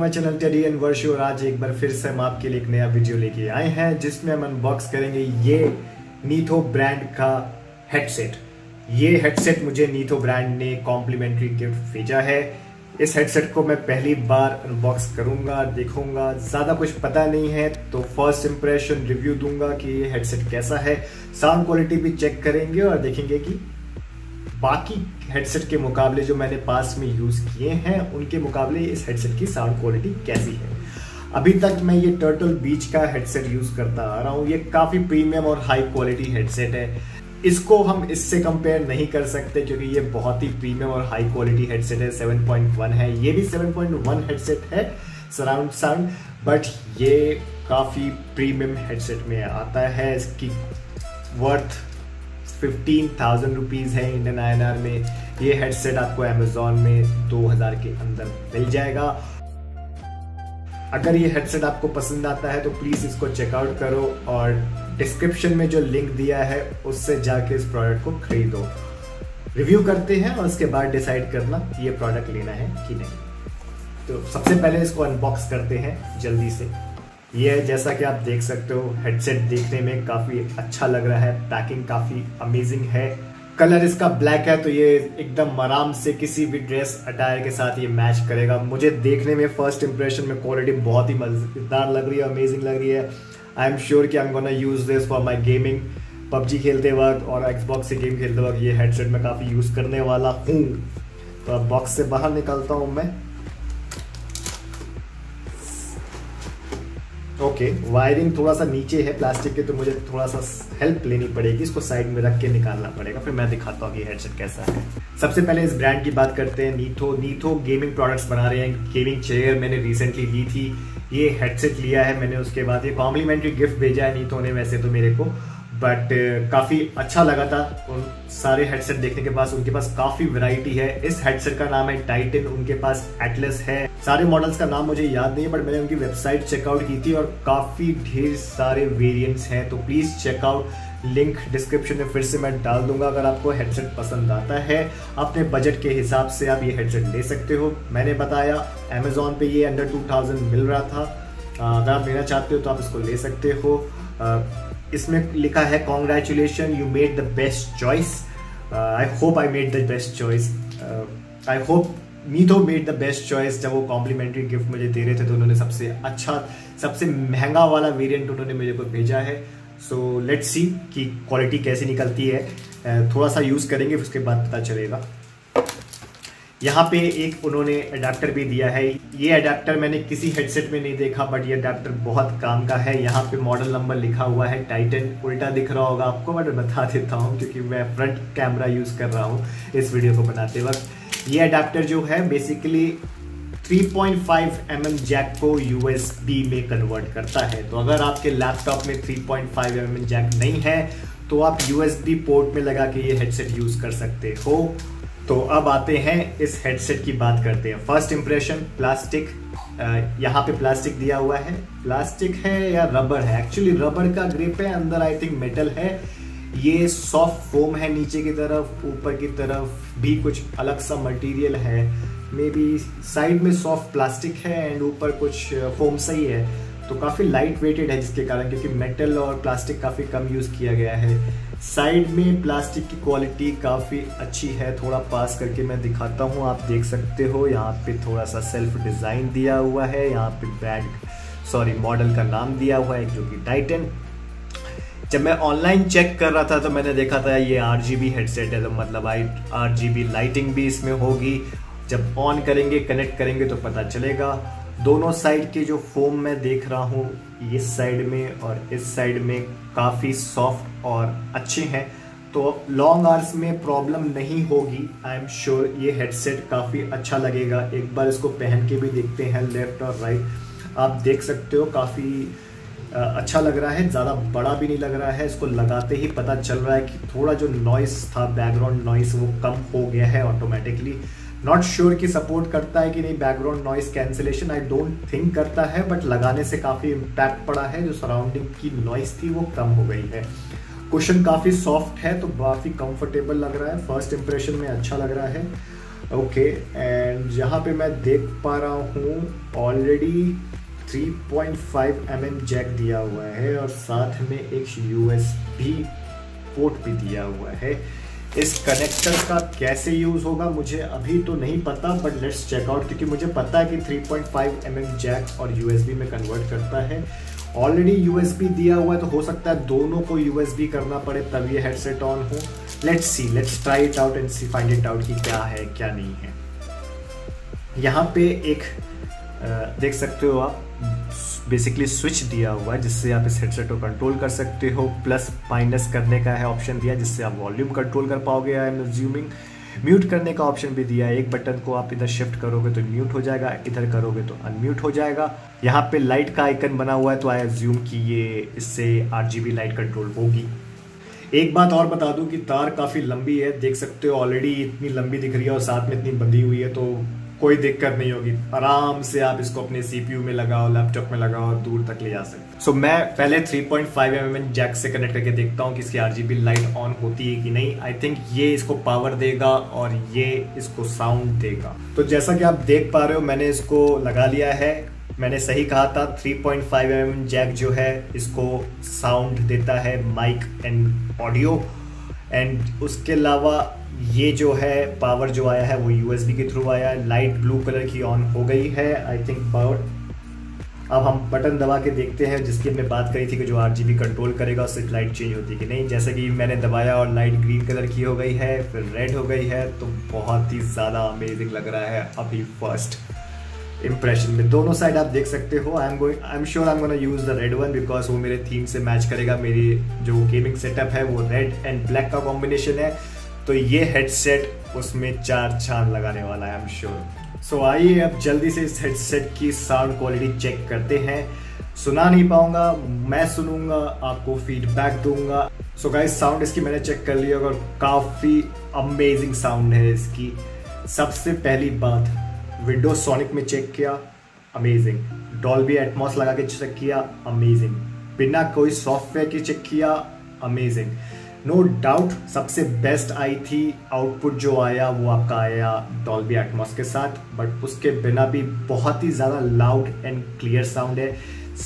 My channel teddy and वर्ष और आज एक बार फिर से हम आपके लिए एक नया वीडियो लेके आए हैं जिसमें हम अनबॉक्स करेंगे ये नीथो ब्रांड का हेडसेट। ये हेडसेट मुझे नीथो ब्रांड ने कॉम्प्लीमेंट्री गिफ्ट भेजा है। इस हेडसेट को मैं पहली बार अनबॉक्स करूंगा, देखूंगा, ज्यादा कुछ पता नहीं है तो फर्स्ट इंप्रेशन रिव्यू दूंगा कि ये हेडसेट कैसा है। साउंड क्वालिटी भी चेक करेंगे और देखेंगे कि बाकी हेडसेट के मुकाबले जो मैंने पास में यूज किए हैं उनके मुकाबले इस हेडसेट की साउंड क्वालिटी कैसी है। अभी तक मैं ये टर्टल बीच का हेडसेट यूज करता आ रहा हूँ। ये काफी प्रीमियम और हाई क्वालिटी हेडसेट है। इसको हम इससे कंपेयर नहीं कर सकते क्योंकि ये बहुत ही प्रीमियम और हाई क्वालिटी हेडसेट है। 7.1 है, ये भी 7.1 हेडसेट है सराउंड साउंड, बट ये काफी प्रीमियम हेडसेट में आता है। इसकी वर्थ 15,000 रुपीज है इंडियन INR में। ये हेडसेट आपको अमेजोन में 2000 के अंदर मिल जाएगा। अगर ये हेडसेट आपको पसंद आता है तो प्लीज इसको चेकआउट करो और डिस्क्रिप्शन में जो लिंक दिया है उससे जाके इस प्रोडक्ट को खरीदो। रिव्यू करते हैं और उसके बाद डिसाइड करना ये प्रोडक्ट लेना है कि नहीं। तो सबसे पहले इसको अनबॉक्स करते हैं जल्दी से। ये जैसा कि आप देख सकते हो हेडसेट देखने में काफी अच्छा लग रहा है। पैकिंग काफी अमेजिंग है। कलर इसका ब्लैक है तो ये एकदम आराम से किसी भी ड्रेस अटायर के साथ ये मैच करेगा। मुझे देखने में फर्स्ट इंप्रेशन में क्वालिटी बहुत ही मजेदार लग रही है, अमेजिंग लग रही है। आई एम श्योर कि I am gonna use this for my gaming. PUBG खेलते वक्त और एक्सबॉक्स से गेम खेलते वक्त ये हेडसेट मैं काफी यूज करने वाला हूँ। तो अब बॉक्स से बाहर निकलता हूँ मैं। ओके, वायरिंग थोड़ा सा नीचे है प्लास्टिक के, तो मुझे थोड़ा सा हेल्प लेनी पड़ेगी। इसको साइड में रख के निकालना पड़ेगा, फिर मैं दिखाता हूँ कि हेडसेट कैसा है। सबसे पहले इस ब्रांड की बात करते हैं। नीथो गेमिंग प्रोडक्ट्स बना रहे हैं। गेमिंग चेयर मैंने रिसेंटली ली थी, ये हेडसेट लिया है मैंने। उसके बाद ये कॉम्प्लीमेंट्री गिफ्ट भेजा है नीथो ने वैसे तो मेरे को, बट काफी अच्छा लगा था उन सारे हेडसेट देखने के बाद। उनके पास काफी वैरायटी है। इस हेडसेट का नाम है टाइटन, उनके पास एटलस है। सारे मॉडल्स का नाम मुझे याद नहीं है बट मैंने उनकी वेबसाइट चेकआउट की थी और काफी ढेर सारे वेरिएंट्स हैं, तो प्लीज चेकआउट। लिंक डिस्क्रिप्शन में फिर से मैं डाल दूंगा। अगर आपको हेडसेट पसंद आता है अपने बजट के हिसाब से आप ये हेडसेट ले सकते हो। मैंने बताया अमेजोन पे ये अंडर 2000 मिल रहा था। अगर आप लेना चाहते हो तो आप इसको ले सकते हो। इसमें लिखा है congratulation, you made the best choice. I hope I made the best choice. I hope Nitho made the best choice. जब वो कॉम्प्लीमेंट्री गिफ्ट मुझे दे रहे थे तो उन्होंने सबसे अच्छा, सबसे महंगा वाला वेरिएंट उन्होंने मुझे को भेजा है। सो लेट्स सी कि क्वालिटी कैसी निकलती है। थोड़ा सा यूज करेंगे उसके बाद पता चलेगा। यहाँ पे एक उन्होंने अडेप्टर भी दिया है। ये अडेप्टर मैंने किसी हेडसेट में नहीं देखा बट ये अडेप्टर बहुत काम का है। यहाँ पे मॉडल नंबर लिखा हुआ है टाइटन। उल्टा दिख रहा होगा आपको बट बता देता हूँ क्योंकि मैं फ्रंट कैमरा यूज कर रहा हूँ इस वीडियो को बनाते वक्त। ये अडेप्टर जो है बेसिकली 3.5 mm जैक को USB में कन्वर्ट करता है। तो अगर आपके लैपटॉप में 3.5 mm जैक नहीं है तो आप USB पोर्ट में लगा के ये हेडसेट यूज कर सकते हो। तो अब आते हैं इस हेडसेट की बात करते हैं। First impression, plastic. यहाँ पे प्लास्टिक दिया हुआ है। प्लास्टिक है या रबर है? एक्चुअली रबर का ग्रिप है, अंदर आई थिंक मेटल है। ये सॉफ्ट फोम है नीचे की तरफ, ऊपर की तरफ भी कुछ अलग सा मटेरियल है। मे बी साइड में सॉफ्ट प्लास्टिक है एंड ऊपर कुछ फोम सा ही है। तो काफ़ी लाइट वेटेड है जिसके कारण, क्योंकि मेटल और प्लास्टिक काफ़ी कम यूज़ किया गया है। साइड में प्लास्टिक की क्वालिटी काफ़ी अच्छी है। थोड़ा पास करके मैं दिखाता हूँ, आप देख सकते हो। यहाँ पे थोड़ा सा सेल्फ डिज़ाइन दिया हुआ है। यहाँ पे मॉडल का नाम दिया हुआ है जो कि टाइटन। जब मैं ऑनलाइन चेक कर रहा था तो मैंने देखा था ये RGB हेडसेट है, तो मतलब RGB लाइटिंग भी इसमें होगी। जब ऑन करेंगे, कनेक्ट करेंगे तो पता चलेगा। दोनों साइड के जो फोम मैं देख रहा हूँ, इस साइड में और इस साइड में काफ़ी सॉफ्ट और अच्छे हैं, तो लॉन्ग आवर्स में प्रॉब्लम नहीं होगी। आई एम श्योर ये हेडसेट काफ़ी अच्छा लगेगा। एक बार इसको पहन के भी देखते हैं, लेफ्ट और राइट। आप देख सकते हो काफ़ी अच्छा लग रहा है, ज़्यादा बड़ा भी नहीं लग रहा है। इसको लगाते ही पता चल रहा है कि थोड़ा जो नॉइस था, बैकग्राउंड नॉइस, वो कम हो गया है ऑटोमेटिकली। नॉट श्योर कि सपोर्ट करता है कि नहीं background noise cancellation, I don't think करता है, बट लगाने से काफ़ी इम्पैक्ट पड़ा है। जो सराउंडिंग की नॉइस थी वो कम हो गई है। कुशन काफ़ी सॉफ्ट है तो काफ़ी कंफर्टेबल लग रहा है। फर्स्ट इंप्रेशन में अच्छा लग रहा है। ओके, एंड यहाँ पे मैं देख पा रहा हूँ ऑलरेडी 3.5 mm जैक दिया हुआ है और साथ में एक USB पोर्ट भी दिया हुआ है। इस कनेक्टर का कैसे यूज़ होगा मुझे अभी तो नहीं पता, बट लेट्स चेक आउट, क्योंकि मुझे पता है कि 3.5 mm जैक और USB में कन्वर्ट करता है। ऑलरेडी USB दिया हुआ है तो हो सकता है दोनों को USB करना पड़े तब ये हेडसेट ऑन हो। Let's see, let's try it out and see, find it out कि क्या है क्या नहीं है। यहाँ पे एक देख सकते हो आप, बेसिकली स्विच दिया हुआ है जिससे आप इस हेडसेट को कंट्रोल कर सकते हो। प्लस माइनस करने का है ऑप्शन दिया जिससे आप वॉल्यूम कंट्रोल कर पाओगे। आई एम अज्यूमिंग म्यूट करने का ऑप्शन भी दिया है। एक बटन को आप इधर शिफ्ट करोगे तो म्यूट हो जाएगा, इधर करोगे तो अनम्यूट हो जाएगा। यहाँ पे लाइट का आइकन बना हुआ है तो आई अज्यूम कि ये इससे RGB लाइट कंट्रोल होगी। एक बात और बता दूं कि तार काफ़ी लंबी है, देख सकते हो ऑलरेडी इतनी लंबी दिख रही है और साथ में इतनी बंधी हुई है, तो कोई दिक्कत नहीं होगी। आराम से आप इसको अपने CPU में लगाओ, लैपटॉप में लगाओ और दूर तक ले जा सकते। सो मैं पहले 3.5 mm जैक से कनेक्ट करके देखता हूँ कि इसकी RGB लाइट ऑन होती है कि नहीं। आई थिंक ये इसको पावर देगा और ये इसको साउंड देगा। तो जैसा कि आप देख पा रहे हो मैंने इसको लगा लिया है। मैंने सही कहा था, 3.5 mm जैक जो है इसको साउंड देता है, माइक एंड ऑडियो। एंड उसके अलावा ये जो है पावर जो आया है वो USB के थ्रू आया है। लाइट ब्लू कलर की ऑन हो गई है आई थिंक पावर। अब हम बटन दबा के देखते हैं जिसकी हमने बात करी थी कि जो RGB कंट्रोल करेगा उससे लाइट चेंज होती है कि नहीं। जैसे कि मैंने दबाया और लाइट ग्रीन कलर की हो गई है, फिर रेड हो गई है, तो बहुत ही ज़्यादा अमेजिंग लग रहा है अभी फर्स्ट इम्प्रेशन में। दोनों साइड आप देख सकते हो। I am sure I am gonna use the red one because वो मेरे थीम से मैच करेगा। मेरी जो गेमिंग सेटअप है वो रेड एंड ब्लैक का कॉम्बिनेशन है, तो ये हेडसेट उसमें 4 चांद लगाने वाला है आई एम श्योर। सो आइए अब जल्दी से इस हेडसेट की साउंड क्वालिटी चेक करते हैं। सुना नहीं पाऊंगा, मैं सुनूंगा, आपको फीडबैक दूंगा। सो गाइस साउंड इसकी मैंने चेक कर लिया और काफ़ी अमेजिंग साउंड है इसकी। सबसे पहली बात, विंडोज सोनिक में चेक किया, अमेजिंग। डॉल्बी एटमॉस लगा के चेक किया, अमेजिंग। बिना कोई सॉफ्टवेयर की चेक किया, अमेजिंग। नो डाउट सबसे बेस्ट आई थी आउटपुट जो आया वो आपका आया डॉल्बी एटमॉस के साथ, बट उसके बिना भी बहुत ही ज़्यादा लाउड एंड क्लियर साउंड है।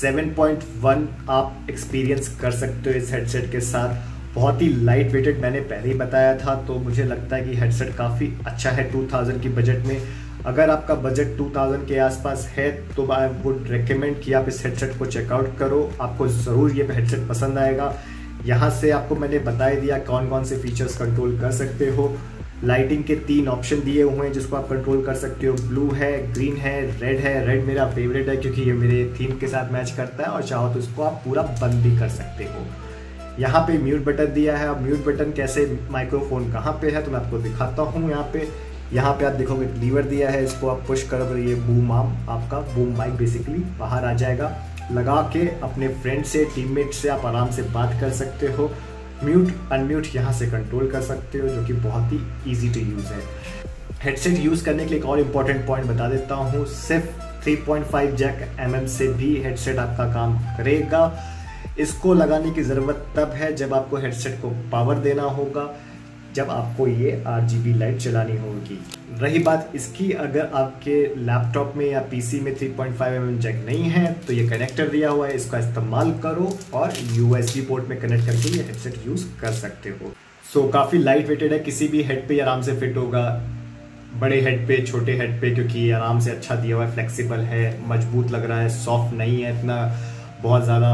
7.1 आप एक्सपीरियंस कर सकते हो इस हेडसेट के साथ। बहुत ही लाइट वेटेड, मैंने पहले ही बताया था, तो मुझे लगता है कि हेडसेट काफ़ी अच्छा है 2000 की बजट में। अगर आपका बजट 2000 के आसपास है तो आई वुड रिकमेंड कि आप इस हेडसेट को चेकआउट करो, आपको ज़रूर ये हेडसेट पसंद आएगा। यहाँ से आपको मैंने बता दिया कौन कौन से फीचर्स कंट्रोल कर सकते हो। लाइटिंग के 3 ऑप्शन दिए हुए हैं जिसको आप कंट्रोल कर सकते हो। ब्लू है, ग्रीन है, रेड है। रेड मेरा फेवरेट है क्योंकि ये मेरे थीम के साथ मैच करता है और चाहो तो इसको आप पूरा बंद भी कर सकते हो। यहाँ पे म्यूट बटन दिया है। अब म्यूट बटन कैसे, माइक्रोफोन कहाँ पे है तो मैं आपको दिखाता हूँ। यहाँ पे आप देखोगे लीवर दिया है, इसको आप पुश करोगे ये बूम आर्म, आपका बूम माइक बेसिकली बाहर आ जाएगा। लगा के अपने फ्रेंड से, टीममेट से आप आराम से बात कर सकते हो। म्यूट अनम्यूट यहाँ से कंट्रोल कर सकते हो, जो कि बहुत ही इजी टू यूज़ है। हेडसेट यूज़ करने के लिए एक और इम्पॉर्टेंट पॉइंट बता देता हूँ, सिर्फ 3.5 जैक mm से भी हेडसेट आपका काम करेगा। इसको लगाने की ज़रूरत तब है जब आपको हेडसेट को पावर देना होगा, जब आपको ये RGB लाइट चलानी होगी। रही बात इसकी, अगर आपके लैपटॉप में या PC में 3.5 mm जैक नहीं है तो ये कनेक्टर दिया हुआ है, इसका इस्तेमाल करो और USB पोर्ट में कनेक्ट करके ये हेडसेट यूज़ कर सकते हो। सो काफ़ी लाइट वेटेड है, किसी भी हेड पे आराम से फिट होगा, बड़े हेड पे, छोटे हेड पे, क्योंकि ये आराम से अच्छा दिया हुआ है, फ्लेक्सिबल है, मजबूत लग रहा है, सॉफ्ट नहीं है इतना, बहुत ज़्यादा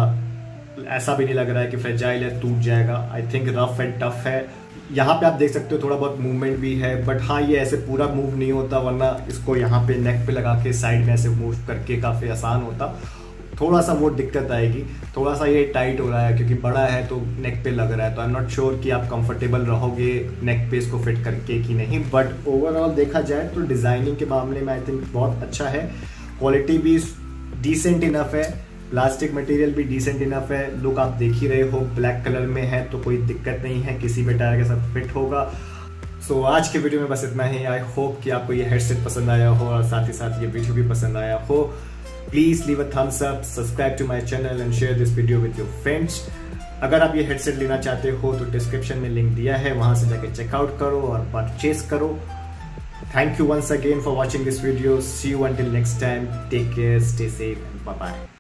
ऐसा भी नहीं लग रहा है कि फ्रेजाइल है, टूट जाएगा। I think rough and tough है। यहाँ पे आप देख सकते हो थोड़ा बहुत मूवमेंट भी है, बट हाँ ये ऐसे पूरा मूव नहीं होता, वरना इसको यहाँ पे नेक पे लगा के साइड में ऐसे मूव करके काफ़ी आसान होता। थोड़ा सा वो दिक्कत आएगी, थोड़ा सा ये टाइट हो रहा है क्योंकि बड़ा है तो नेक पे लग रहा है, तो आई एम नॉट श्योर कि आप कंफर्टेबल रहोगे नेक पे इसको फिट करके कि नहीं। बट ओवरऑल देखा जाए तो डिज़ाइनिंग के मामले में आई थिंक बहुत अच्छा है। क्वालिटी भी डिसेंट इनफ है, प्लास्टिक मटेरियल भी डिसेंट इनफ है। लुक आप देख ही रहे हो, ब्लैक कलर में है तो कोई दिक्कत नहीं है, किसी भी टायर के साथ फिट होगा। सो आज के वीडियो में बस इतना ही। आई होप कि आपको ये हेडसेट पसंद आया हो और साथ ही साथ ये वीडियो भी पसंद आया हो। Please leave a thumbs up, subscribe to my channel and share this video with your friends. अगर आप ये हेडसेट लेना चाहते हो तो डिस्क्रिप्शन में लिंक दिया है, वहां से जाके चेकआउट करो और परचेज करो। Thank you once again for watching this video. See you until next time. Take care, stay safe, and bye-bye.